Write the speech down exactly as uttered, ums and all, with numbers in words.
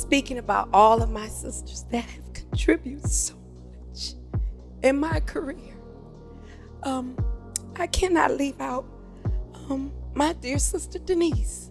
speaking about all of my sisters that have contributed so much in my career. Um, I cannot leave out um, my dear sister Denise.